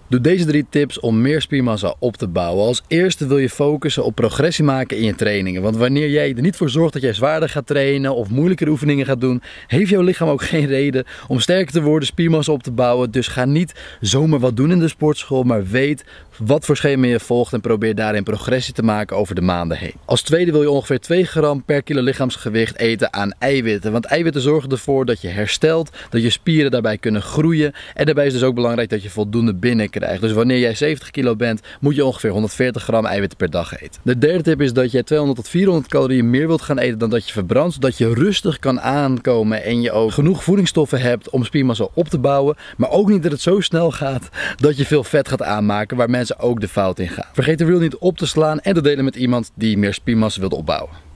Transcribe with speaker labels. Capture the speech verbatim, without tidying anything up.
Speaker 1: Doe deze drie tips om meer spiermassa op te bouwen. Als eerste wil je focussen op progressie maken in je trainingen. Want wanneer jij er niet voor zorgt dat jij zwaarder gaat trainen of moeilijkere oefeningen gaat doen, heeft jouw lichaam ook geen reden om sterker te worden, spiermassa op te bouwen. Dus ga niet zomaar wat doen in de sportschool, maar weet wat voor schema je volgt en probeer daarin progressie te maken over de maanden heen. Als tweede wil je ongeveer twee gram per kilo lichaamsgewicht eten aan eiwitten. Want eiwitten zorgen ervoor dat je herstelt, dat je spieren daarbij kunnen groeien. En daarbij is het dus ook belangrijk dat je voldoende binnenkrijgt. Dus wanneer jij zeventig kilo bent, moet je ongeveer honderdveertig gram eiwitten per dag eten. De derde tip is dat jij tweehonderd tot vierhonderd calorieën meer wilt gaan eten dan dat je verbrandt. Zodat je rustig kan aankomen en je ook genoeg voedingsstoffen hebt om spiermassa op te bouwen. Maar ook niet dat het zo snel gaat dat je veel vet gaat aanmaken, waar mensen ook de fout in gaan. Vergeet de reel niet op te slaan en te delen met iemand die meer spiermassa wilt opbouwen.